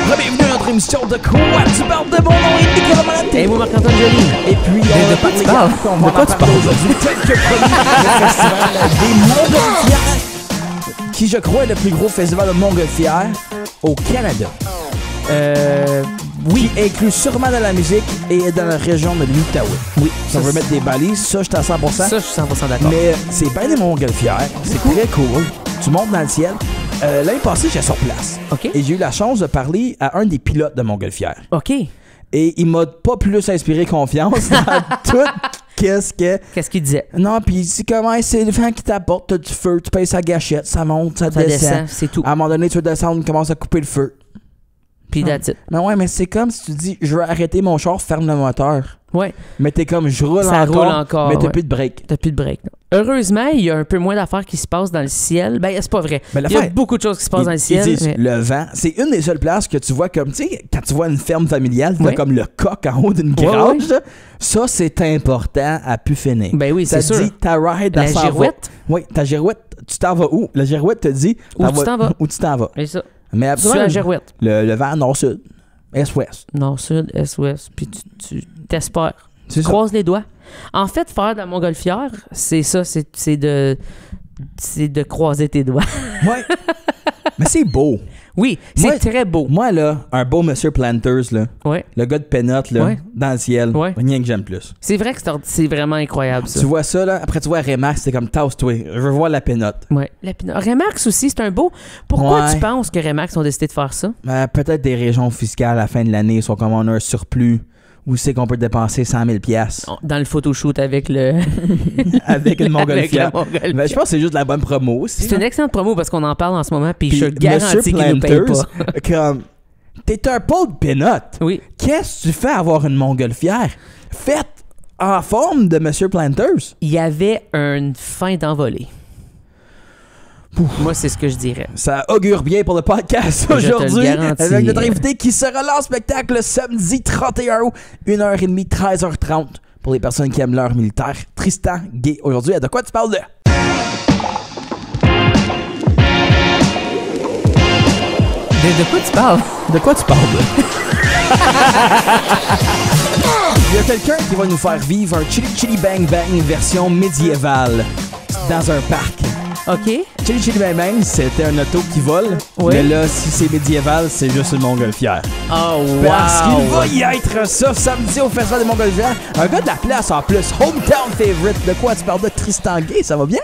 Bienvenue à notre émission de Quoi tu parles de mon nom est Nicolas Malante. Et moi, Marc-Antoine Joly. Et puis, on de quoi tu parles? De quoi tu parles aujourd'hui? Quelques premiers le festival des Montgolfières, qui, je crois, est le plus gros festival de Montgolfières au Canada. Oui, inclus sûrement dans la musique et dans la région de l'Outaouais. Oui. Si on veut mettre des balises, ça, je suis à 100%. Ça, je suis 100% d'accord. Mais c'est bien des Montgolfières. C'est très cool. Tu montes dans le ciel. L'année passée, j'étais sur place. OK. Et j'ai eu la chance de parler à un des pilotes de Montgolfière. OK. Et il m'a pas plus inspiré confiance dans tout Qu'est-ce qu'il disait? Non, puis c'est comment c'est le vent qui t'apporte, t'as du feu, tu payes sa gâchette, ça monte, ça Ça descend. descend, c'est tout. À un moment donné, tu veux descendre, commence à couper le feu. Puis that's it. Mais ouais, mais c'est comme si tu dis, je veux arrêter mon char, ferme le moteur. Ouais. Mais t'es comme, je roule Ça roule encore, mais t'as ouais. plus de break. T'as plus de break. Non. Heureusement, il y a un peu moins d'affaires qui se passent dans le ciel. Ben, c'est pas vrai. Ben, Il y a beaucoup de choses qui se passent dans le ciel. Ils disent, mais- le vent, c'est une des seules places que tu vois comme, tu sais, quand tu vois une ferme familiale, tu Ouais. vois comme le coq en haut d'une Ouais, grange, ouais. là. Ça, c'est important à pu finir. Ben oui, ça c'est te sûr. dit, ta ride, La elle s'en va. girouette? Oui, ta girouette, tu t'en vas où? La girouette te dit, Où tu t'en vas. Où tu t'en vas. C'est ça. Mais Tu absolument, suis la girouette. le vent nord-sud, est-ouest. Nord-sud, est-ouest. Puis tu t'espères. C'est Tu ça. croises les doigts. En fait, faire de la montgolfière, c'est ça. C'est de croiser tes doigts. Ouais. Mais c'est beau. Oui, c'est Moi- très beau. Moi, là, un beau Monsieur Planters, là, Ouais. le gars de Pénote, là, Ouais. dans le ciel, Ouais. rien que j'aime plus. C'est vrai que c'est vraiment incroyable, ça. Tu vois ça, là, après tu vois Remax, c'est comme tasse-toi, je veux voir la Pénote. Ouais. Remax aussi, c'est un beau. Pourquoi Ouais. tu penses que Remax ont décidé de faire ça? Peut-être des régions fiscales à la fin de l'année sont comme on a un surplus. Où c'est qu'on peut dépenser 100 000 piastres Dans le photoshoot avec le. avec une montgolfière. Avec la montgolfière. Ben, je pense que c'est juste de la bonne promo aussi. C'est une excellente promo parce qu'on en parle en ce moment, puis je te Puis garantis Monsieur qu'ils nous payent Planters, pas. comme, t'es un pauvre Pénote. Oui. Qu'est-ce que tu fais à avoir une montgolfière? Faite en forme de Monsieur Planters. Il y avait une fin d'envolée. Moi, c'est ce que je dirais. Ça augure bien pour le podcast Je te le aujourd'hui. garantis. Avec notre invité qui sera là en spectacle le samedi 31 août, 1h30, 13h30. Pour les personnes qui aiment l'heure militaire, Tristan Gay. Aujourd'hui, de quoi tu parles de? De quoi tu parles? De quoi tu parles de? Il y a quelqu'un qui va nous faire vivre un Chili Chili Bang Bang version médiévale dans un parc. OK. Chili Chili Bang Bang, c'était un auto qui vole. Oui. Mais là, si c'est médiéval, c'est juste une montgolfière. Oh, wow! Parce qu'il va y être ça samedi au Festival des Montgolfières. Un gars de la place en plus, hometown favorite. De quoi tu parles de Tristan Gay? Ça va bien?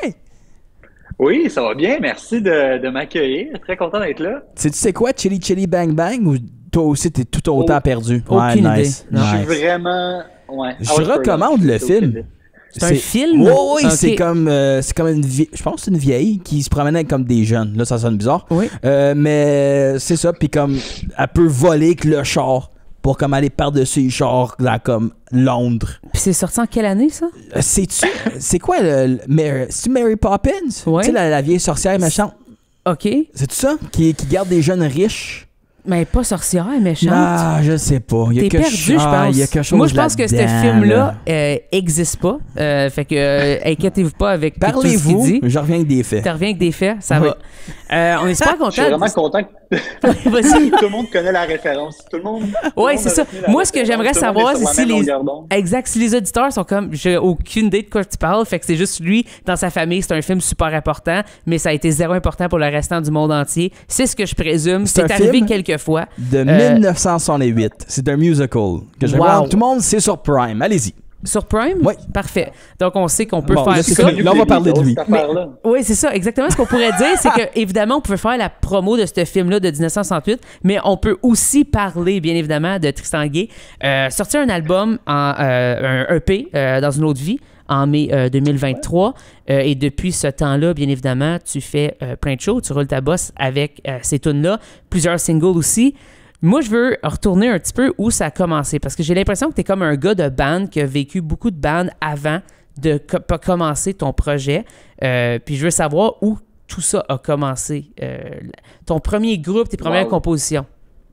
Oui, ça va bien. Merci de m'accueillir. Très content d'être là. Tu sais quoi, Chili Chili Bang Bang? Ou toi aussi, t'es tout autant perdu? aucune idée. Nice. Non. Je nice. suis vraiment... Ouais. Je recommande le film. C'est un film? Oui, oui, Ok. c'est comme une vieille. Je pense que c'est une vieille qui se promenait avec comme des jeunes. Là, ça sonne bizarre. Oui. Mais c'est ça, puis comme elle peut voler avec le char pour comme aller par-dessus les chars là, comme Londres. Puis c'est sorti en quelle année, ça? C'est quoi c'est-tu Mary Poppins? Ouais. Tu sais, la vieille sorcière méchante. OK. C'est tout ça? Qui garde des jeunes riches? Mais pas sorcière, méchante. Ah, je sais pas. Il y a T'es quelque perdu, je pense. Il y a quelque chose Moi, je pense que ce là-dedans, film-là là. existe pas. Fait que inquiétez-vous pas avec tout ce qu'il Parlez-vous, dit. je reviens avec des faits. Tu reviens avec des faits, ça va. On est super Je suis content. vraiment content que Vas-y. tout le monde connaît la référence. Tout le monde. Ouais, c'est ça. Moi, ce que j'aimerais savoir, c'est si les. Exact, si les auditeurs sont comme, j'ai aucune idée de quoi tu parles, fait que c'est juste lui, dans sa famille, c'est un film super important, mais ça a été zéro important pour le restant du monde entier. C'est ce que je présume. C'est C'est un arrivé film quelques fois. De 1968. C'est un musical que je Wow. vois. Tout le monde, c'est sur Prime. Allez-y. Sur Prime? Oui. Parfait. Donc, on sait qu'on peut Bon, faire là, c'est ça. connu. Là, on va parler de lui. Oui, c'est ça. Exactement ce qu'on pourrait dire, c'est que évidemment, on peut faire la promo de ce film-là de 1968, mais on peut aussi parler, bien évidemment, de Tristan Gay. Sortir un album, un EP, dans une autre vie, en mai 2023. Et depuis ce temps-là, bien évidemment, tu fais plein de choses. Tu roules ta bosse avec ces tunes-là. Plusieurs singles aussi. Moi, je veux retourner un petit peu où ça a commencé, parce que j'ai l'impression que tu es comme un gars de band qui a vécu beaucoup de bandes avant de commencer ton projet. Puis je veux savoir où tout ça a commencé. Ton premier groupe, tes premières compositions.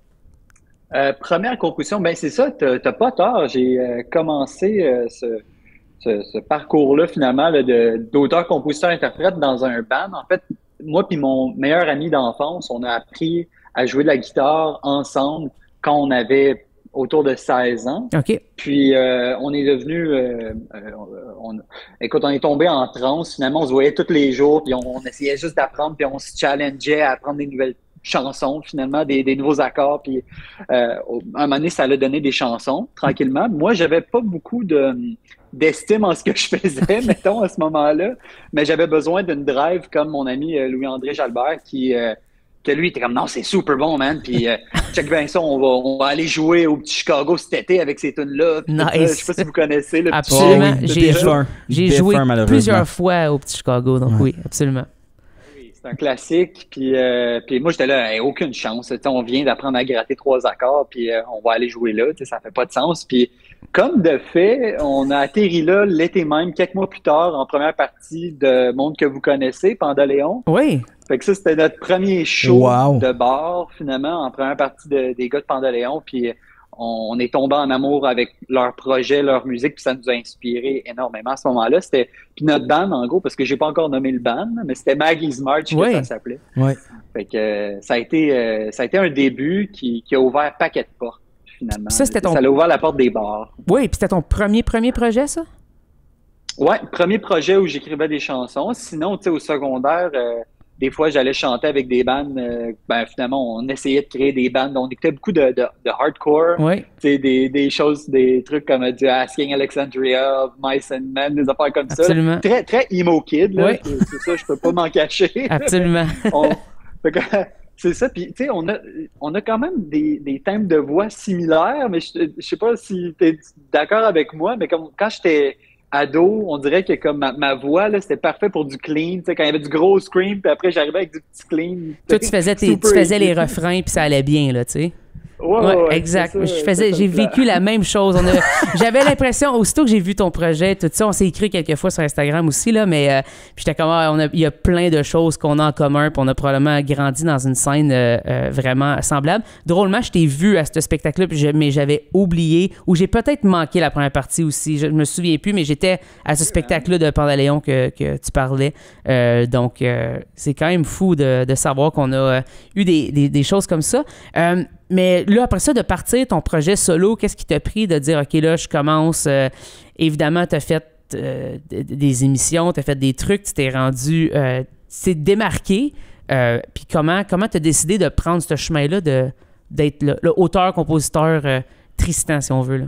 Première composition, ben c'est ça, t'as pas tort. J'ai commencé ce parcours-là, finalement, là, d'auteur, compositeur, interprète dans un band. En fait, moi puis mon meilleur ami d'enfance, on a appris à jouer de la guitare ensemble quand on avait autour de 16 ans. OK. Puis on est devenu, écoute, on est tombé en transe. Finalement, on se voyait tous les jours, puis on essayait juste d'apprendre, puis on se challengeait à apprendre des nouvelles chansons, finalement, des nouveaux accords. Puis à un moment donné, ça allait donner des chansons, tranquillement. Moi, j'avais pas beaucoup d'estime en ce que je faisais, mettons, à ce moment-là, mais j'avais besoin d'une drive comme mon ami Louis-André Jalbert que lui, il était comme, non, c'est super bon, man. Puis, check bien ça, on va aller jouer au petit Chicago cet été avec ces tunes-là. Nice. Je sais pas si vous connaissez le petit Absolument. Chicago. J'ai joué plusieurs fois au petit Chicago, donc oui, absolument. Oui, c'est un classique. Puis moi, j'étais là, hey, aucune chance. On vient d'apprendre à gratter 3 accords, puis on va aller jouer là. Ça fait pas de sens. Puis, comme de fait, on a atterri là l'été même, quelques mois plus tard, en première partie de Monde que vous connaissez, Pandaléon. Oui. Fait que ça, c'était notre premier show de bar, finalement, en première partie des gars de Pandaléon. Puis on est tombé en amour avec leur projet, leur musique, puis ça nous a inspiré énormément à ce moment-là. Puis notre band, en gros, parce que j'ai pas encore nommé le band, mais c'était Maggie's March que ça s'appelait. Oui. Fait que ça a été un début qui a ouvert un paquet de portes, finalement. Ça a ouvert la porte des bars. Oui, puis c'était ton premier projet, ça? Ouais, premier projet où j'écrivais des chansons. Sinon, tu sais, au secondaire... des fois, j'allais chanter avec des bandes. Finalement, on essayait de créer des bandes. On écoutait beaucoup de hardcore. Oui. Des choses, des trucs comme du Asking Alexandria, Mice and Men, des affaires comme Absolument. ça. Très, très emo kid. Là. Oui. C'est ça, je peux pas m'en cacher. Absolument. C'est ça. Puis, tu sais, on a quand même des thèmes de voix similaires, mais je sais pas si tu es d'accord avec moi, mais comme quand j'étais ado, on dirait que comme ma voix, là, c'était parfait pour du clean. Tu sais, quand il y avait du gros scream, puis après, j'arrivais avec du petit clean. Toi, tu faisais les refrains, puis ça allait bien, là, tu sais. Ouais, exact. Ça, j'ai vécu la même chose. J'avais l'impression, aussitôt que j'ai vu ton projet, tout ça, on s'est écrit quelques fois sur Instagram aussi, là, mais puis j'étais comme, il y a plein de choses qu'on a en commun, puis on a probablement grandi dans une scène vraiment semblable. Drôlement, je t'ai vu à ce spectacle-là, mais j'avais oublié, ou j'ai peut-être manqué la première partie aussi, je me souviens plus, mais j'étais à ce spectacle-là de Pandaléon que tu parlais. Donc, c'est quand même fou de savoir qu'on a eu des choses comme ça. Mais là, après ça, de partir ton projet solo, qu'est-ce qui t'a pris de dire, OK, là, je commence... évidemment, tu as fait des émissions, tu as fait des trucs, tu t'es rendu... c'est démarqué. Puis comment tu as décidé de prendre ce chemin-là, d'être le auteur-compositeur Tristan, si on veut, là?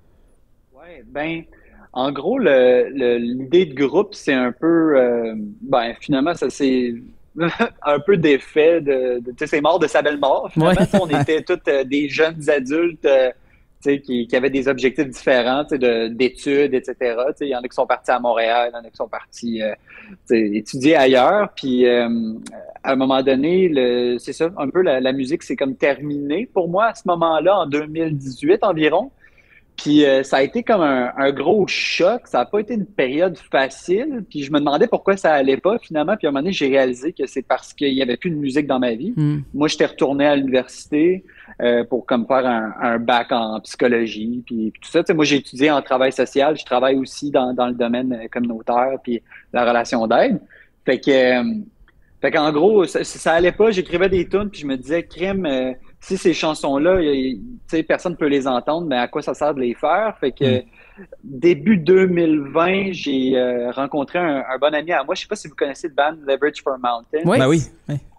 Oui, ben... En gros, l'idée de groupe, c'est un peu... finalement, ça c'est... un peu d'effet c'est mort de sa belle mort. Finalement, on était tous des jeunes adultes qui avaient des objectifs différents d'études, etc. Il y en a qui sont partis à Montréal, il y en a qui sont partis étudier ailleurs. Puis à un moment donné, c'est ça, un peu la musique, c'est comme terminé pour moi à ce moment-là, en 2018 environ. Puis ça a été comme un gros choc. Ça n'a pas été une période facile. Puis je me demandais pourquoi ça allait pas finalement. Puis à un moment donné, j'ai réalisé que c'est parce qu'il n'y avait plus de musique dans ma vie. Moi, j'étais retourné à l'université pour comme faire un bac en psychologie. Puis tout ça. Moi, j'ai étudié en travail social. Je travaille aussi dans le domaine communautaire puis la relation d'aide. Fait qu'en gros, ça allait pas. J'écrivais des tunes puis je me disais, crème... si ces chansons-là, personne ne peut les entendre, mais à quoi ça sert de les faire? Fait que début 2020, j'ai rencontré un bon ami à moi. Je sais pas si vous connaissez le band Leverage for Mountain. Oui. Ben oui.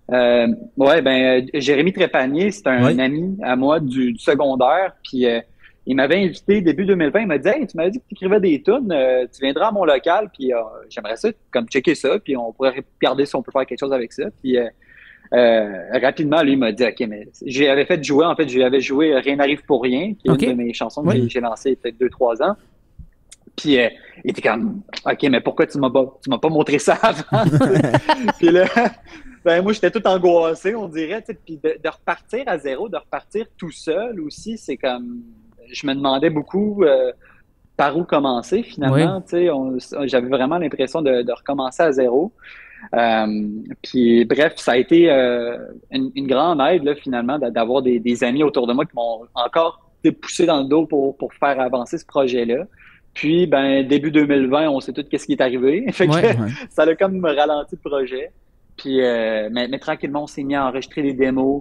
Jérémy Trépanier, c'est un ami à moi du secondaire. Puis il m'avait invité début 2020. Il m'a dit, hey, tu m'avais dit que tu écrivais des tunes. Tu viendras à mon local. Puis j'aimerais ça, comme checker ça. Puis on pourrait regarder si on peut faire quelque chose avec ça. Puis rapidement, lui, il m'a dit, OK, mais j'avais fait jouer, en fait, j'avais joué Rien n'arrive pour rien, qui est une de mes chansons que j'ai lancée peut-être 2-3 ans. Puis, il était comme, OK, mais pourquoi tu m'as pas montré ça avant? Puis là, moi, j'étais tout angoissé, on dirait, puis de repartir à zéro, de repartir tout seul aussi, c'est comme, je me demandais beaucoup par où commencer, finalement, j'avais vraiment l'impression de recommencer à zéro. Puis bref, ça a été une grande aide là, finalement d'avoir des amis autour de moi qui m'ont encore poussé dans le dos pour faire avancer ce projet-là. Puis début 2020, on sait tout qu'est-ce qui est arrivé. Fait que ça a comme ralenti le projet. Puis mais tranquillement, on s'est mis à enregistrer des démos.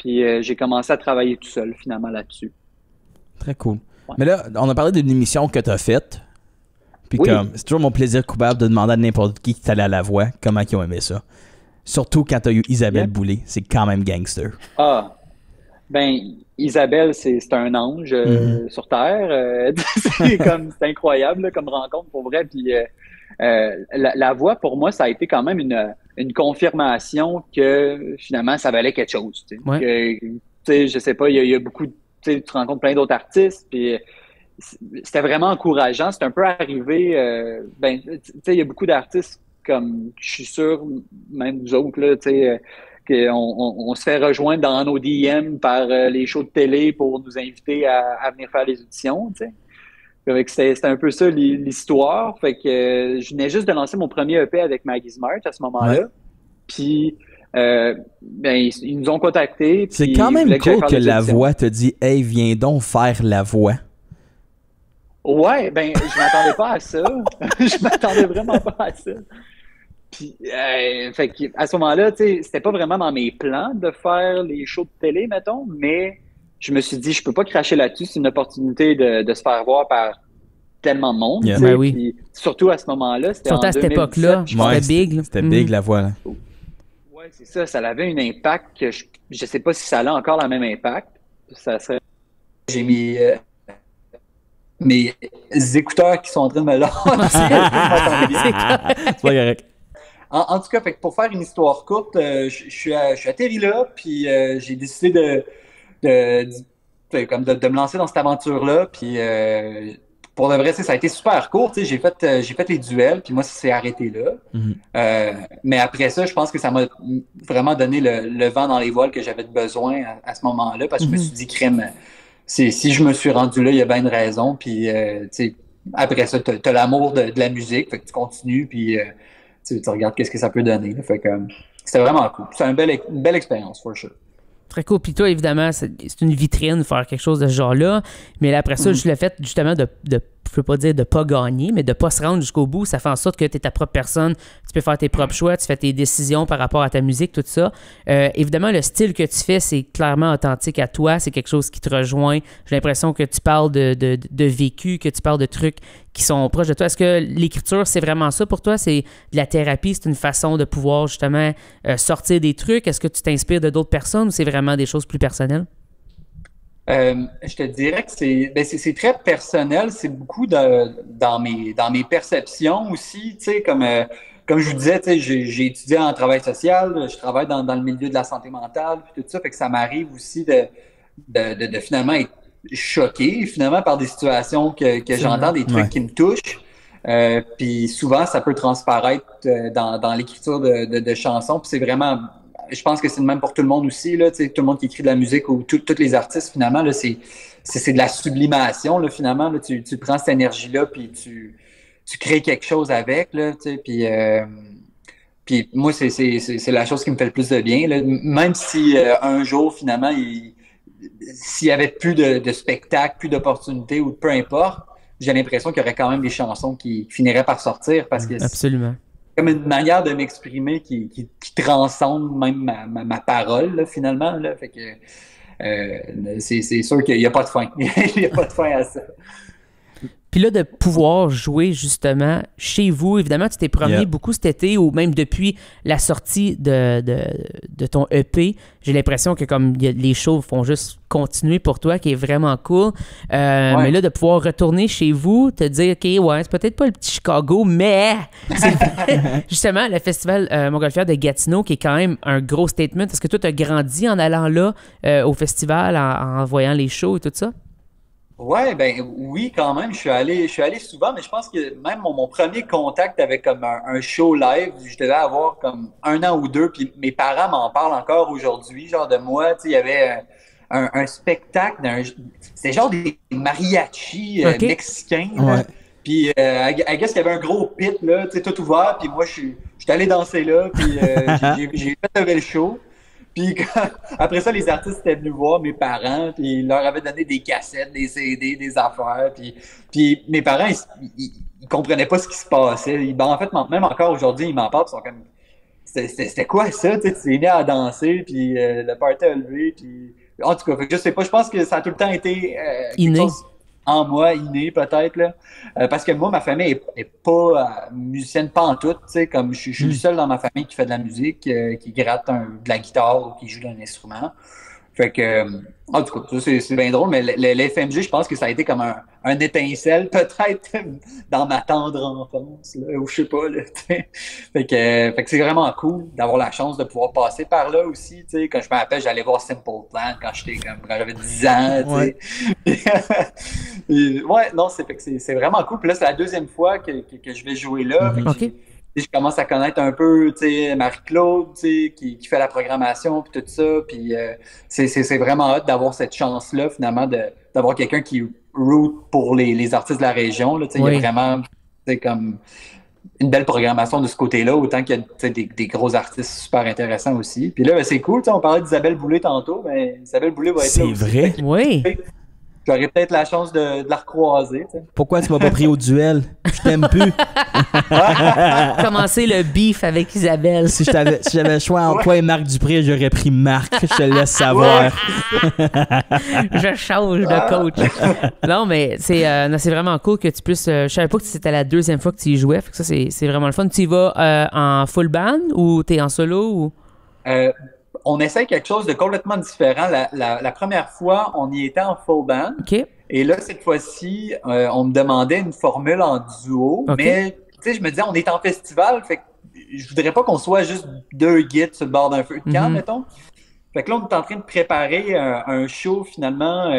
Puis j'ai commencé à travailler tout seul, finalement, là-dessus. Très cool. Ouais. Mais là, on a parlé d'une émission que tu as faite. Puis Oui. comme, c'est toujours mon plaisir coupable de demander à n'importe qui est allé à la voix comment ils ont aimé ça. Surtout quand tu as eu Isabelle Boulay. C'est quand même gangster. Ah, ben, Isabelle, c'est un ange sur Terre. C'est incroyable là, comme rencontre pour vrai. Puis la voix, pour moi, ça a été quand même une confirmation que finalement, ça valait quelque chose. Tu sais. Ouais. Tu sais, je sais pas, il y a beaucoup, tu sais, tu rencontres plein d'autres artistes, puis c'était vraiment encourageant. C'est un peu arrivé, ben, tu sais, il y a beaucoup d'artistes comme, je suis sûr, même nous autres, là, tu sais, on se fait rejoindre dans nos DM par les shows de télé pour nous inviter à venir faire les auditions, tu sais. Fait que c'était un peu ça l'histoire. Fait que je venais juste de lancer mon premier EP avec Maggie Smart à ce moment-là. Ouais. Puis, ben, ils nous ont contactés. C'est puis quand ils même voulaient j'aille cool faire que les la auditions. voix te dit « Hey, viens donc faire la voix. Ouais, ben, je m'attendais pas à ça. Je m'attendais vraiment pas à ça. Puis, fait que, à ce moment-là, tu sais, c'était pas vraiment dans mes plans de faire les shows de télé, mettons, mais je me suis dit, je peux pas cracher là-dessus. C'est une opportunité de se faire voir par tellement de monde. Yeah. Tu sais. Ben oui. Puis, surtout à ce moment-là, c'était Surtout en à cette 2017, époque-là, je Ouais, c'était big. là. C'était Mhm. big la voix. Là. Ouais, c'est ça. Ça avait un impact que je sais pas si ça a encore le même impact. Ça serait... J'ai mes écouteurs qui sont en train de me lancer. C'est pas correct. En tout cas, fait que pour faire une histoire courte, je suis atterri là, puis j'ai décidé de me lancer dans cette aventure-là. Puis pour de vrai, ça a été super court. J'ai fait les duels, puis moi, ça s'est arrêté là. Mhm. Mais après ça, je pense que ça m'a vraiment donné le vent dans les voiles que j'avais besoin à ce moment-là, parce que je me suis dit, crème, si je me suis rendu là, il y a bien une raison. Puis après ça, t'as l'amour de la musique, fait que tu continues, puis tu regardes qu'est-ce que ça peut donner. Là. Fait que c'était vraiment cool. C'est une belle expérience, for sure. Très cool. Puis toi, évidemment, c'est une vitrine, faire quelque chose de ce genre-là. Mais là, après ça, juste le fait, justement, je peux pas dire de pas gagner, mais de pas se rendre jusqu'au bout, ça fait en sorte que tu es ta propre personne, tu peux faire tes propres choix, tu fais tes décisions par rapport à ta musique, tout ça. Évidemment, le style que tu fais, c'est clairement authentique à toi, c'est quelque chose qui te rejoint. J'ai l'impression que tu parles de vécu, que tu parles de trucs qui sont proches de toi. Est-ce que l'écriture, c'est vraiment ça pour toi? C'est de la thérapie, c'est une façon de pouvoir justement sortir des trucs? Est-ce que tu t'inspires de d'autres personnes ou c'est vraiment des choses plus personnelles? Je te dirais que c'est très personnel, c'est beaucoup dans mes perceptions aussi, tu sais, comme je vous disais, tu sais, j'ai étudié en travail social, je travaille dans le milieu de la santé mentale, puis tout ça, fait que ça m'arrive aussi de finalement être choqué, finalement, par des situations que j'entends, des trucs qui me touchent. Puis souvent, ça peut transparaître dans l'écriture de chansons, puis c'est vraiment... Je pense que c'est le même pour tout le monde aussi, là, tout le monde qui écrit de la musique ou tous les artistes, finalement, là, c'est de la sublimation, là, finalement. Là, tu prends cette énergie-là, puis tu crées quelque chose avec, là, puis moi, c'est la chose qui me fait le plus de bien. Là. Même si un jour, finalement, s'il y avait plus de spectacles, plus d'opportunités ou peu importe, j'ai l'impression qu'il y aurait quand même des chansons qui finiraient par sortir parce que Absolument. comme une manière de m'exprimer qui transcende même ma parole, là, finalement. Là. Fait que c'est sûr qu'il n'y a pas de fin. Il n'y a pas de fin à ça. Puis là, de pouvoir jouer justement chez vous, évidemment, tu t'es promené beaucoup cet été ou même depuis la sortie de ton EP. J'ai l'impression que comme les shows font juste continuer pour toi, qui est vraiment cool. Mais là, de pouvoir retourner chez vous, te dire, OK, ouais, c'est peut-être pas le petit Chicago, mais c'est justement le festival Montgolfière de Gatineau qui est quand même un gros statement. Est-ce que toi, tu as grandi en allant là au festival, en voyant les shows et tout ça? Ouais, ben oui, quand même. Je suis allé souvent, mais je pense que même mon premier contact avec comme un show live, je devais avoir comme 1 an ou 2, puis mes parents m'en parlent encore aujourd'hui, genre de moi, tu sais, il y avait un spectacle, c'était genre des mariachis mexicains, Ouais. puis I guess qu'il y avait un gros pit, là, tu sais, tout ouvert, puis moi, je suis allé danser là, puis j'ai fait lever le show. Puis après ça, les artistes étaient venus voir mes parents, puis ils leur avaient donné des cassettes, des CD, des affaires. Puis mes parents, ils comprenaient pas ce qui se passait. En fait, même encore aujourd'hui, ils m'en parlent, ils sont comme... c'était quoi ça? Tu t'es mis à danser, puis le party a levé, puis... En tout cas, fait que je sais pas, je pense que ça a tout le temps été inné. quelque chose en moi, inné peut-être, là. Parce que moi, ma famille est pas musicienne pantoute, tu sais, comme je suis le seul dans ma famille qui fait de la musique, qui gratte de la guitare ou qui joue d'un instrument. Fait que, en tout cas, ça, c'est bien drôle, mais l'FMG, je pense que ça a été comme un étincelle, peut-être, dans ma tendre enfance, là, ou je sais pas, là, fait que c'est vraiment cool d'avoir la chance de pouvoir passer par là aussi, tu sais. Quand je me rappelle, j'allais voir Simple Plan quand j'avais 10 ans, tu sais. Ouais, non, c'est vraiment cool. Puis là, c'est la deuxième fois que je vais jouer là. OK. Je commence à connaître un peu, tu sais, Marie-Claude, tu sais, qui fait la programmation, puis tout ça, puis c'est vraiment hâte d'avoir cette chance-là, finalement, d'avoir quelqu'un qui root pour les artistes de la région, là, tu sais, il y a vraiment, tu sais, comme une belle programmation de ce côté-là, autant qu'il y a, tu sais, des gros artistes super intéressants aussi. Puis là, ben, c'est cool, tu sais, on parlait d'Isabelle Boulay tantôt, mais Isabelle Boulay va être là aussi. C'est vrai? Oui. J'aurais peut-être la chance de la recroiser, tu sais. Pourquoi tu m'as pas pris au duel? Je t'aime plus. Commencer le beef avec Isabelle. Si j'avais le choix entre toi et Marc Dupré, j'aurais pris Marc. Je te laisse savoir. Je change de coach. Non, mais c'est vraiment cool que tu puisses... je savais pas que c'était la deuxième fois que tu y jouais. Fait que ça, c'est vraiment le fun. Tu y vas en full band ou t'es en solo? Ou... On essaie quelque chose de complètement différent. La première fois, on y était en full band. OK. Et là, cette fois-ci, on me demandait une formule en duo. Okay. Mais, tu sais, je me disais, on est en festival, fait que je voudrais pas qu'on soit juste deux guides sur le bord d'un feu de camp, mettons. Fait que là, on est en train de préparer un show, finalement,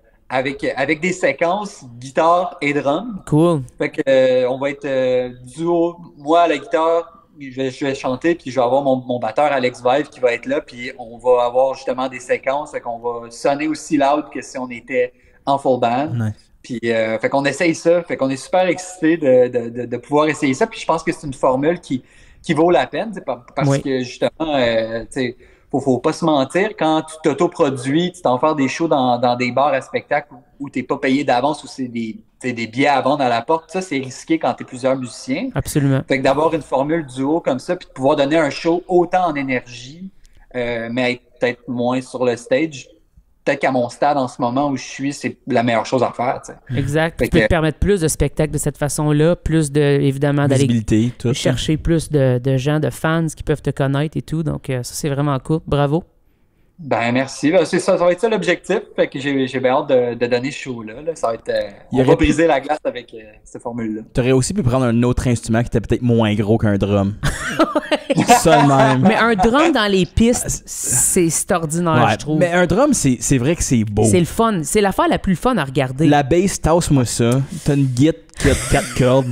avec des séquences guitare et drum. Cool. Fait que on va être duo, moi à la guitare, je vais chanter, puis je vais avoir mon batteur Alex Vive qui va être là, puis on va avoir justement des séquences, fait qu'on va sonner aussi loud que si on était en full band. Nice. Puis fait qu'on essaye ça, fait qu'on est super excités de pouvoir essayer ça, puis je pense que c'est une formule qui vaut la peine, parce que justement, tu sais, faut pas se mentir, quand tu t'autoproduis, tu t'en fais des shows dans des bars à spectacle où t'es pas payé d'avance, où c'est des billets à vendre à la porte, ça c'est risqué quand t'es plusieurs musiciens. Absolument. Fait que d'avoir une formule duo comme ça, puis de pouvoir donner un show autant en énergie, mais être peut-être moins sur le stage, peut-être qu'à mon stade en ce moment où je suis, c'est la meilleure chose à faire, tu sais. Exact. Tu peux te permettre plus de spectacles de cette façon-là, plus de, évidemment, d'aller visibilité, tout. chercher plus de gens, de fans qui peuvent te connaître et tout. Donc, ça, c'est vraiment cool. Bravo. Ben, merci. Ben, ça va être ça l'objectif. Fait que j'ai bien hâte de donner ce show-là. Là. Ça va être, on va briser la glace avec cette formule-là. T'aurais aussi pu prendre un autre instrument qui était peut-être moins gros qu'un drum. Ça de même. Mais un drum dans les pistes, c'est ordinaire, je trouve. Mais un drum, c'est vrai que c'est beau. C'est le fun. C'est l'affaire la plus fun à regarder. La bass, tasse-moi ça. T'as une guitare qui a 4 cordes.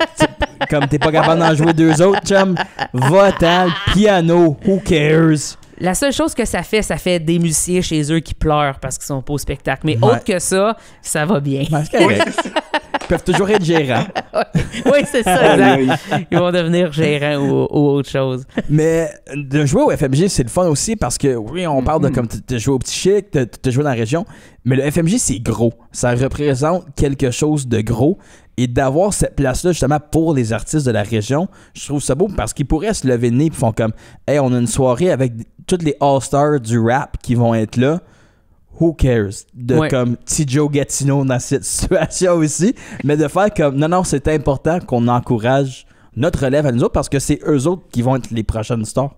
Comme t'es pas capable d'en jouer 2 autres, chum, va-t'en, le piano, who cares? La seule chose que ça fait des musiciens chez eux qui pleurent parce qu'ils sont pas au spectacle. Mais autre que ça va bien. Ben, c'est correct. Ils peuvent toujours être gérants. Oui, c'est ça, exact. Ils vont devenir gérants ou autre chose. Mais de jouer au FMG, c'est le fun aussi parce que, oui, on parle de comme tu joué au Petit Chic, tu joué dans la région, mais le FMG, c'est gros. Ça représente quelque chose de gros. Et d'avoir cette place-là, justement, pour les artistes de la région, je trouve ça beau parce qu'ils pourraient se lever le nez et font comme « Hey, on a une soirée avec tous les All-Stars du rap qui vont être là. » Who cares? Comme petit Joe Gatineau dans cette situation aussi. Mais de faire comme non, c'est important qu'on encourage notre relève à nous autres parce que c'est eux autres qui vont être les prochaines stars.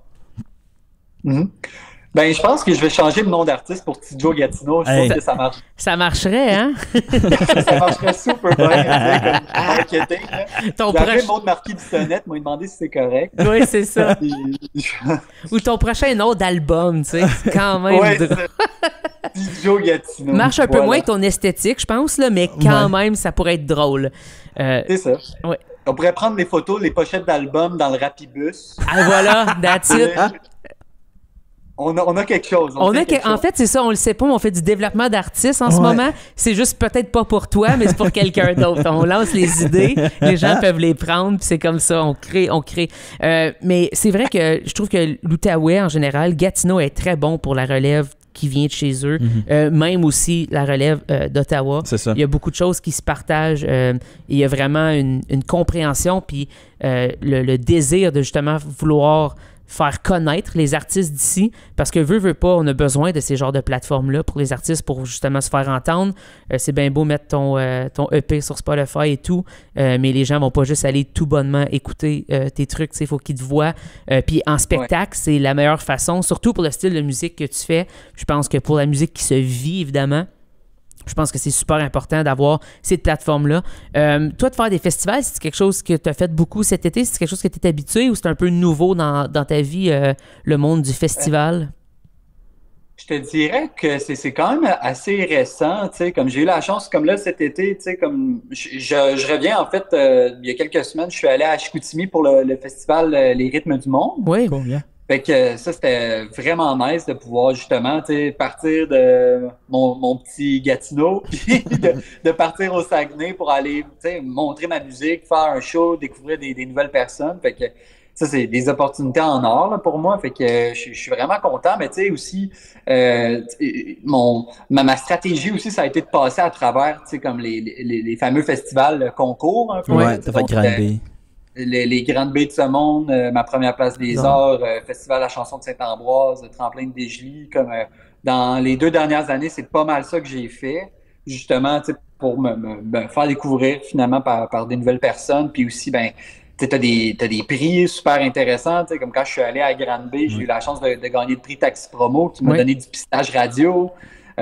Ben, je pense que je vais changer le nom d'artiste pour petit Joe Gatineau. Je pense que ça marche. Ça marcherait, hein? Ça marcherait super bien, comme marketing. J'arrive Maud Marquis-Bissonnette, m'a demandé si c'est correct. Oui, c'est ça. Ou ton prochain nom d'album, tu sais, quand même. Ouais, petit Joe Gatineau. Marche un peu moins ton esthétique, je pense, là, mais quand même, ça pourrait être drôle. C'est ça. Ouais. On pourrait prendre les photos, les pochettes d'albums dans le Rapibus. Ah, voilà, that's it. On a quelque chose. En fait, c'est ça, on le sait pas, mais on fait du développement d'artistes en ce moment. C'est juste peut-être pas pour toi, mais c'est pour quelqu'un d'autre. On lance les idées, les gens peuvent les prendre, puis c'est comme ça, on crée. Mais c'est vrai que je trouve que l'Outaouais, en général, Gatineau est très bon pour la relève qui vient de chez eux. Même aussi la relève d'Ottawa. C'est ça. Il y a beaucoup de choses qui se partagent. Il y a vraiment une compréhension, puis le désir de justement vouloir faire connaître les artistes d'ici, parce que veut pas, on a besoin de ces genres de plateformes-là pour les artistes, pour justement se faire entendre. C'est bien beau mettre ton EP sur Spotify et tout, mais les gens vont pas juste aller tout bonnement écouter tes trucs, il faut qu'ils te voient. Puis en spectacle, c'est la meilleure façon, surtout pour le style de musique que tu fais. Je pense que pour la musique qui se vit, évidemment, je pense que c'est super important d'avoir ces plateformes-là. Toi, de faire des festivals, c'est quelque chose que tu as fait beaucoup cet été? C'est quelque chose que tu es habitué ou c'est un peu nouveau dans ta vie, le monde du festival? Je te dirais que c'est quand même assez récent, tu sais, comme j'ai eu la chance, comme là cet été, tu sais, comme je reviens en fait, il y a quelques semaines, je suis allé à Chicoutimi pour le festival Les Rythmes du Monde. Oui. Cool, yeah. Fait que ça, c'était vraiment nice de pouvoir justement, tu sais, partir de mon petit Gatineau, puis de partir au Saguenay pour aller, tu sais, montrer ma musique, faire un show, découvrir des nouvelles personnes. Fait que ça, c'est des opportunités en or là, pour moi. Fait que je suis vraiment content. Mais tu sais aussi, ma stratégie aussi, ça a été de passer à travers, tu sais, comme les fameux festivals concours un peu. Ouais, t'as fait Grande B. Les Grandes Baies de ce monde, ma première place des arts, Festival de la chanson de Saint-Ambroise, Tremplin de Desjely, comme dans les 2 dernières années, c'est pas mal ça que j'ai fait, justement, pour me faire découvrir finalement par des nouvelles personnes, puis aussi, ben, t'as des prix super intéressants, comme quand je suis allé à Grande Bay, j'ai eu la chance de gagner le prix Taxi Promo, qui m'a donné du pistage radio,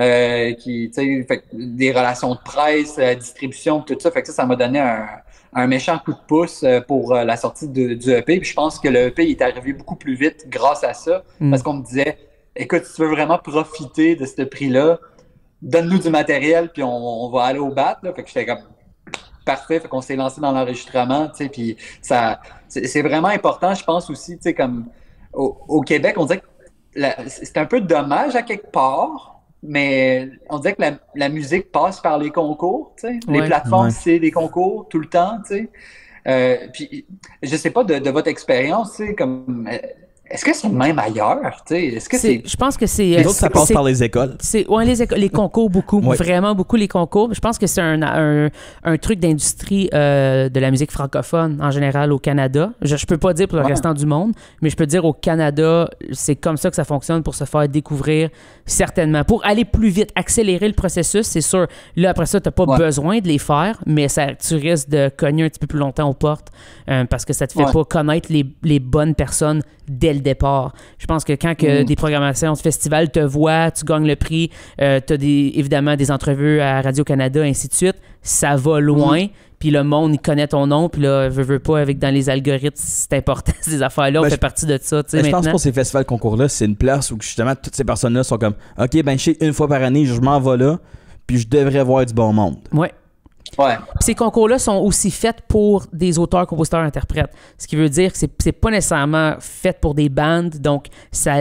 qui, fait, des relations de presse, distribution, tout ça, fait que ça m'a donné un méchant coup de pouce pour la sortie du EP. Puis je pense que le EP est arrivé beaucoup plus vite grâce à ça. Parce qu'on me disait, écoute, si tu veux vraiment profiter de ce prix-là, donne-nous du matériel, puis on va aller au bat. Là. Fait que j'étais comme, parfait. Fait qu'on s'est lancé dans l'enregistrement. Puis ça, c'est vraiment important, je pense aussi, comme au Québec, on dirait que c'est un peu dommage à quelque part. Mais on dirait que la musique passe par les concours, tu sais. Les plateformes, c'est des concours tout le temps, tu sais. Puis, je sais pas de votre expérience, tu sais, comme... Est-ce que c'est le même ailleurs, tu sais? Est-ce que c'est... Je pense que c'est... Les autres, ça passe par les écoles. Les concours, beaucoup. Vraiment beaucoup, les concours. Je pense que c'est un truc d'industrie de la musique francophone, en général, au Canada. Je peux pas dire pour le restant du monde, mais je peux dire au Canada, c'est comme ça que ça fonctionne pour se faire découvrir, certainement. Pour aller plus vite, accélérer le processus, c'est sûr. Là, après ça, t'as pas besoin de les faire, mais tu risques de cogner un petit peu plus longtemps aux portes parce que ça te fait pas connaître les bonnes personnes dès le départ. Je pense que quand des programmations de festival te voient, tu gagnes le prix, tu as évidemment des entrevues à Radio-Canada, ainsi de suite, ça va loin, puis le monde, il connaît ton nom, puis là, veux pas, avec dans les algorithmes, c'est important, ces affaires-là, on fait partie de ça, tu sais, je pense que pour ces festivals concours-là, c'est une place où justement, toutes ces personnes-là sont comme, OK, ben je sais, une fois par année, je m'en vais là, puis je devrais voir du bon monde. Ouais. Puis ces concours-là sont aussi faits pour des auteurs, compositeurs, interprètes. Ce qui veut dire que c'est pas nécessairement fait pour des bandes. Donc,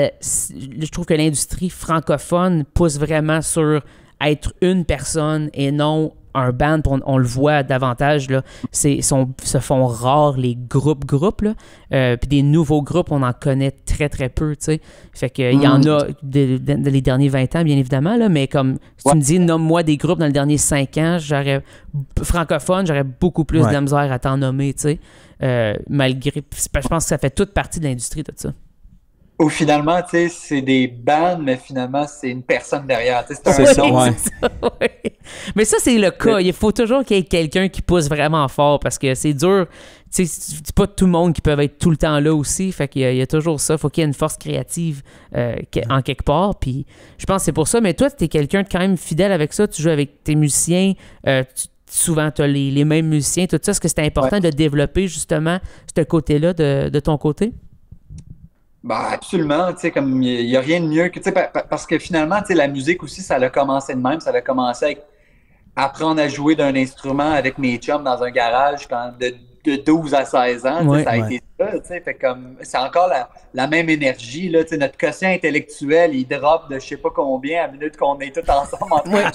je trouve que l'industrie francophone pousse vraiment sur être une personne et non un band. On le voit davantage, là. Se font rares les groupes, là. Puis des nouveaux groupes, on en connaît très, très peu, tu sais. Fait qu'il y en a les derniers 20 ans, bien évidemment, là, mais comme si tu me dis, nomme-moi des groupes dans les derniers 5 ans, francophone, j'aurais beaucoup plus de la misère à t'en nommer, tu sais. Malgré... Je pense que ça fait toute partie de l'industrie, tout ça. Ou finalement, tu sais, c'est des bandes, mais finalement, c'est une personne derrière. C'est ça. Mais ça, c'est le cas. Il faut toujours qu'il y ait quelqu'un qui pousse vraiment fort parce que c'est dur. Tu sais, c'est pas tout le monde qui peut être tout le temps là aussi. Fait qu'il y a toujours ça. Faut qu'il y ait une force créative en quelque part. Puis je pense que c'est pour ça. Mais toi, tu es quelqu'un de quand même fidèle avec ça. Tu joues avec tes musiciens. Souvent, tu as les mêmes musiciens. Tout ça, est-ce que c'était important de développer justement ce côté-là de ton côté? Bah absolument, tu sais, comme il y a rien de mieux que, tu sais, parce que finalement, tu sais, la musique aussi, ça a commencé de même, ça a commencé avec apprendre à jouer d'un instrument avec mes chums dans un garage quand de 12 à 16 ans, ça a été ça, tu sais, fait comme, c'est encore la même énergie, là, tu sais, notre quotient intellectuel, il drop de je sais pas combien à minute qu'on est tous ensemble en train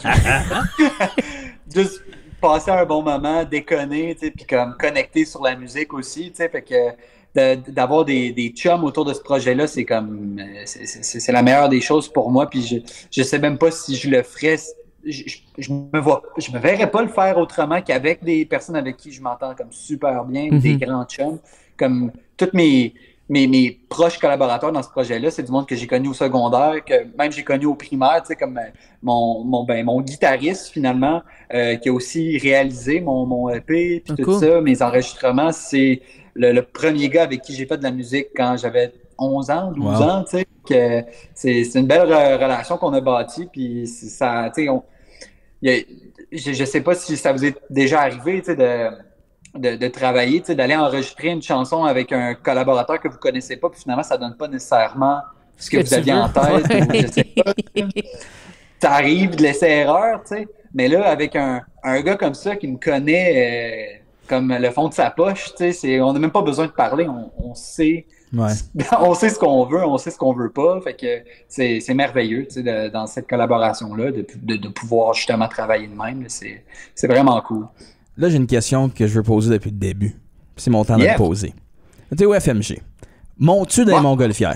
de juste passer un bon moment, déconner, tu sais, puis comme connecter sur la musique aussi, tu sais, fait que d'avoir des chums autour de ce projet-là, c'est comme c'est la meilleure des choses pour moi. Puis je sais même pas si je le ferais. Je me verrais pas le faire autrement qu'avec des personnes avec qui je m'entends comme super bien, des grands chums. Comme toutes mes proches collaborateurs dans ce projet-là, c'est du monde que j'ai connu au secondaire, que même j'ai connu au primaire, tu sais, comme mon guitariste finalement, qui a aussi réalisé mon EP, puis tout ça, mes enregistrements, c'est le premier gars avec qui j'ai fait de la musique quand j'avais 11 ans, 12 ans, tu sais, que c'est une belle relation qu'on a bâtie, puis ça, tu sais, je sais pas si ça vous est déjà arrivé, tu sais, de travailler, tu sais, d'aller enregistrer une chanson avec un collaborateur que vous connaissez pas, puis finalement, ça donne pas nécessairement ce que vous aviez en tête, ou je sais pas. Ça arrive de laisser erreur, tu sais, mais là, avec un gars comme ça qui me connaît comme le fond de sa poche, tu sais, on n'a même pas besoin de parler, on sait... Ouais. On sait ce qu'on veut, on sait ce qu'on veut pas, fait que c'est merveilleux, tu sais, dans cette collaboration-là, de pouvoir justement travailler de même, c'est vraiment cool. Là, j'ai une question que je veux poser depuis le début. C'est mon temps de le poser. Tu es au FMG. Montes-tu dans les montgolfières?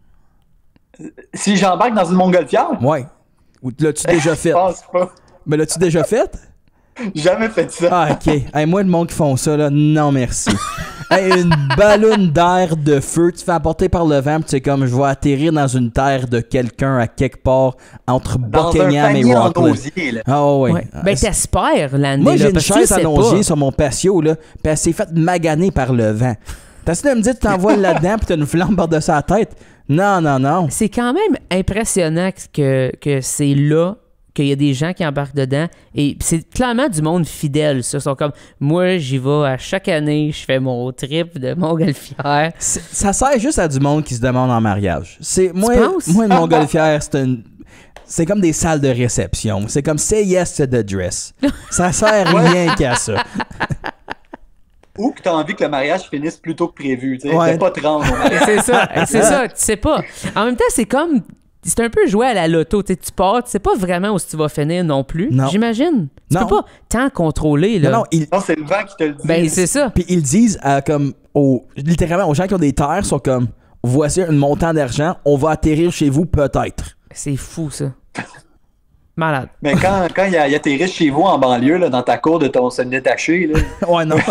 Si j'embarque dans une montgolfière? Ouais. Ou l'as-tu déjà fait? Je pense pas. Mais l'as-tu déjà fait? Jamais fait ça. Ah, OK. Hey, moi, le monde qui font ça, là, non merci. Hey, une ballonne d'air de feu, tu te fais apporter par le vent, puis tu sais comme, je vais atterrir dans une terre de quelqu'un à quelque part entre Buckingham et Rockland. Ah ouais. Ben t'espères, Landy. Moi, j'ai une chaise allongée sur mon patio, là, puis elle s'est faite maganer par le vent. T'essaies de me dire que tu t'envoies là-dedans, puis t'as une flamme par-dessus la tête? Non, non, non. C'est quand même impressionnant que c'est là qu'il y a des gens qui embarquent dedans. Et c'est clairement du monde fidèle, ça. Ils sont comme, moi, j'y vais à chaque année, je fais mon trip de montgolfière. Ça sert juste à du monde qui se demande en mariage. Moi, une montgolfière, c'est comme des salles de réception. C'est comme say yes to the dress. Ça sert rien qu'à ça. Ou que tu as envie que le mariage finisse plus tôt que prévu. Tu sais, pas te rendre au mariage. C'est ça, tu sais pas. En même temps, c'est un peu jouer à la loto. Tu pars, tu sais pas vraiment où tu vas finir non plus. Non. J'imagine. Tu peux pas tant contrôler. Là. Non, c'est le vent qui te le dit. Ben, c'est ça. Puis ils disent littéralement aux gens qui ont des terres, sont comme, voici un montant d'argent, on va atterrir chez vous peut-être. C'est fou, ça. Malade. Mais quand il atterrit chez vous en banlieue, là, dans ta cour de ton semi-détaché, là... Ouais, non.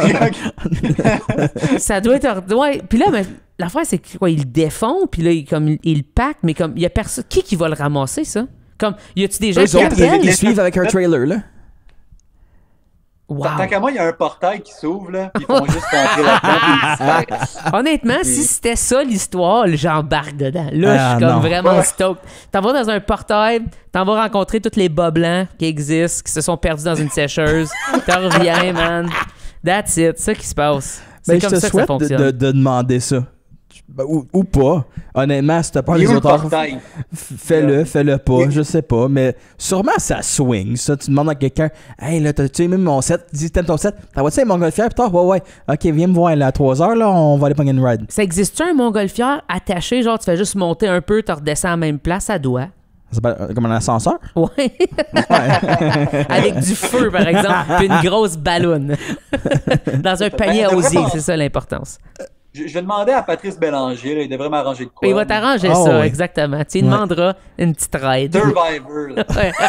Ça doit être... Ouais. Puis là, l'affaire, c'est quoi? Il le défend, puis là, il le pack, mais comme, il y a personne... Qui va le ramasser, ça? Comme, y a-tu des gens qui appellent? Ils suivent avec un trailer, là. Wow. Tant qu'à moi, il y a un portail qui s'ouvre, là, puis ils font juste rentrer là-dedans, puis honnêtement, si c'était ça l'histoire, j'embarque dedans. Là, je suis comme vraiment stoked. T'en vas dans un portail, t'en vas rencontrer tous les bas blancs qui existent, qui se sont perdus dans une sécheuse. T'en reviens, man. That's it, c'est ça qui se passe. C'est comme ça que ça fonctionne. De demander ça. Ou pas. Honnêtement, si t'as pas les auteurs, fais-le pas, je sais pas. Mais sûrement, ça swing. Ça, tu demandes à quelqu'un, hey, là, t'as-tu aimé mon set? Dis, t'aimes ton set? T'envoies-tu un montgolfière? Putain, ouais. Ok, viens me voir là, à 3h, là, on va aller prendre une ride. Ça existe-tu un montgolfière attaché? Genre, tu fais juste monter un peu, tu redescends à la même place, ça doit. Comme un ascenseur? Ouais. Avec du feu, par exemple, puis une grosse ballonne. Dans un panier à osier, c'est ça l'importance. Je vais demander à Patrice Bélanger, là, il devrait m'arranger de quoi. Il va t'arranger ça, exactement. Tu lui demanderas une petite ride. Survivor, là.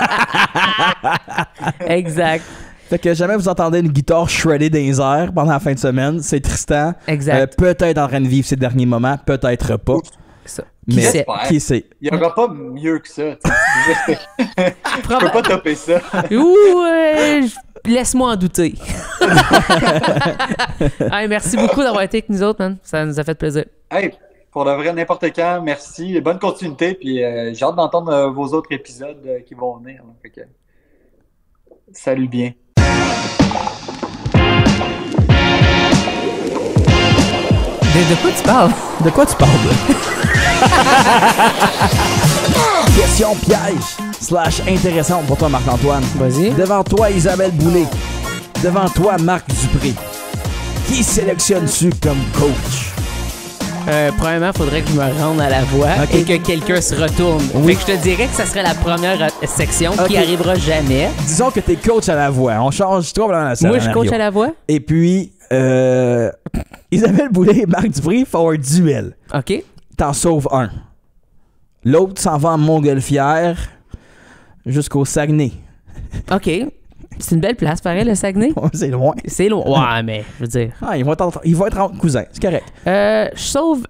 Exact. Fait que jamais vous entendez une guitare shreddée dans les airs pendant la fin de semaine, c'est Tristan. Exact. Peut-être en train de vivre ses derniers moments, peut-être pas. Ça. Mais qui sait? Il n'y aura pas mieux que ça. Je peux pas topper ça. Laisse-moi en douter. Hey, merci beaucoup d'avoir été avec nous autres, man. Ça nous a fait plaisir. Hey, pour de vrai, n'importe quand, merci. Bonne continuité. Puis j'ai hâte d'entendre vos autres épisodes qui vont venir. Là. Fait que, salut bien. De quoi tu parles? De quoi tu parles? Question piège / intéressante pour toi, Marc-Antoine. Vas-y. Devant toi, Isabelle Boulay. Devant toi, Marc Dupré. Qui sélectionnes-tu comme coach? Premièrement, il faudrait que je me rende à la voix et que quelqu'un se retourne. Fait que je te dirais que ça serait la première section qui arrivera jamais. Disons que t'es coach à la voix. On change trop dans la Moi, je coach à la voix? Et puis, Isabelle Boulay et Marc Dupré font un duel. OK. T'en sauves un. L'autre s'en va en Montgolfière jusqu'au Saguenay. OK. C'est une belle place, pareil, le Saguenay. C'est loin. C'est loin. Ouais, mais je veux dire. Ah, ils vont être entre cousins, c'est correct. Je sauve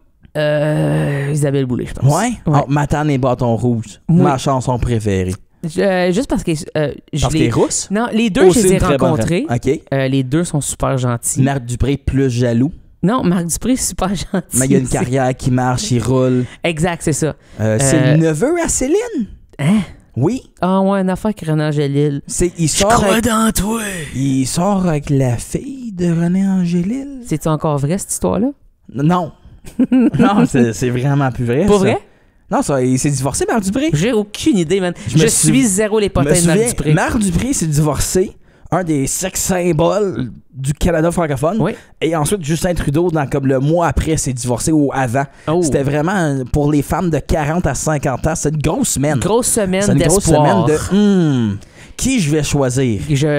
Isabelle Boulay, je pense. Ouais? Oh, Matane et Bâton Rouge. Oui. Ma chanson préférée. Juste parce que Parce qu'elle est rousse? Non, les deux, Aussi je les ai une très bonne rencontrés. OK. Les deux sont super gentils. Marc Dupré plus jaloux. Non, Marc Dupré, super gentil. Mais il y a une carrière qui marche, il roule. Exact, c'est ça. C'est le neveu à Céline? Hein? Oui. Ah ouais, une affaire avec René Angélil. Il sort avec, dans toi. il sort avec la fille de René Angélil. C'est-tu encore vrai, cette histoire-là? Non. Non, c'est vraiment plus vrai. Pour ça. vrai? Non, ça, il s'est divorcé, Marc Dupré. J'ai aucune idée, man. Je me suis zéro les Je me potins de Marc souviens, Dupré. Marc Dupré s'est divorcé, un des sex symboles du Canada francophone. Oui. Et ensuite, Justin Trudeau, comme le mois après, s'est divorcé ou avant. Oh. C'était vraiment, pour les femmes de 40 à 50 ans, c'est une grosse semaine. Grosse C'est semaine une grosse d'espoir. semaine de qui je vais choisir?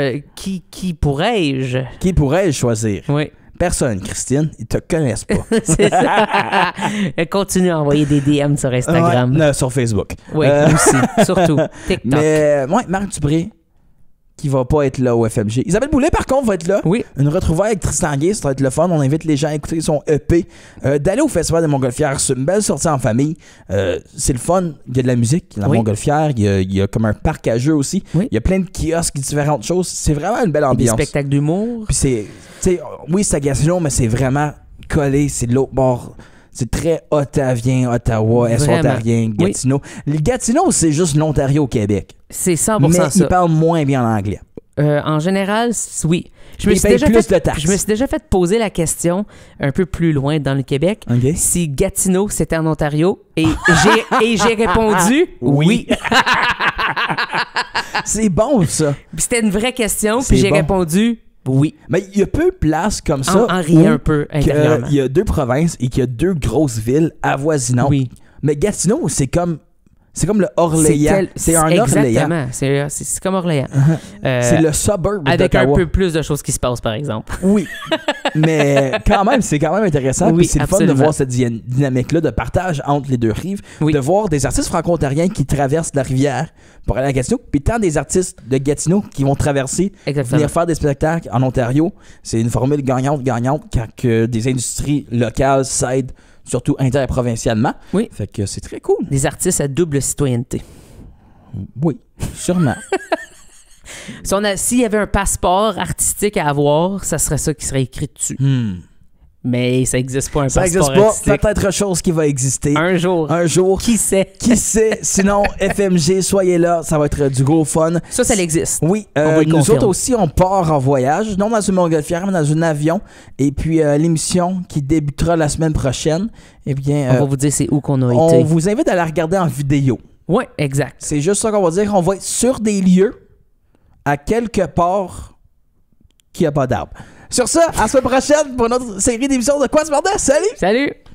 Qui pourrais-je? Qui pourrais-je choisir? Oui. Personne, Christine. Ils te connaissent pas. C'est ça. Continue à envoyer des DM sur Instagram. Ouais, sur Facebook. Oui, aussi. Surtout. TikTok. Mais, ouais, Marc Dupré, qui va pas être là au FMG. Isabelle Boulay, par contre, va être là. Oui. Une retrouvaille avec Tristan Gay, ça va être le fun. On invite les gens à écouter son EP. D'aller au Festival de Montgolfière. C'est une belle sortie en famille. C'est le fun. Il y a de la musique dans Montgolfière. Il y a comme un parc à jeux aussi. Oui. Il y a plein de kiosques, différentes choses. C'est vraiment une belle Des ambiance. spectacles d'humour. Puis oui, c'est à Gatineau, mais c'est vraiment collé. C'est de l'autre bord. C'est très ottavien, Ottawa, Est-Ontarien, Gatineau. Le Gatineau, c'est juste l'Ontario au Québec. C'est 100% Mais ça. ils parlent moins bien en anglais. En général, oui. Je me Ils suis payent déjà plus fait, de taxes. je me suis déjà fait poser la question un peu plus loin dans le Québec. OK. Si Gatineau, c'était en Ontario. Et j'ai répondu oui. C'est bon, ça. Puis c'était une vraie question, C'est puis j'ai bon. répondu oui. Mais il y a peu de places comme ça. En riant où un peu que, intérieurement. il y a deux provinces et qu'il y a deux grosses villes avoisinantes. Oui. Mais Gatineau, c'est comme le Orléans. C'est un Orléans. Exactement. C'est comme Orléans. C'est le suburb avec d'Ottawa. un peu plus de choses qui se passent, par exemple. Oui. Mais c'est quand même intéressant. Oui, Puis c'est le fun de absolument. voir cette dynamique-là de partage entre les deux rives. Oui. De voir des artistes franco-ontariens qui traversent la rivière pour aller à Gatineau. Puis tant des artistes de Gatineau qui vont traverser, Exactement. venir faire des spectacles en Ontario. C'est une formule gagnante-gagnante quand que des industries locales s'aident, surtout interprovincialement. Oui. Fait que c'est très cool. Des artistes à double citoyenneté. Oui, sûrement. S'il y avait un passeport artistique à avoir, ça serait ça qui serait écrit dessus. Mais ça n'existe pas, un Ça passeport n'existe pas. artistique. Peut-être autre chose qui va exister. Un jour. Un jour. Qui sait? Qui sait? Sinon, FMG, soyez là. Ça va être du gros fun. Ça existe. Oui, On vous le nous confirme. autres aussi, on part en voyage. Non dans une montgolfière, mais dans un avion. Et puis, l'émission qui débutera la semaine prochaine, eh bien, On va vous dire c'est où qu'on a on été. vous invite à la regarder en vidéo. Oui, exact. C'est juste ça qu'on va dire. On va être sur des lieux, à quelque part, qu'il n'y a pas d'arbre. Sur ça, à la semaine prochaine pour notre série d'émissions de Quoi ce bordel? Salut! Salut!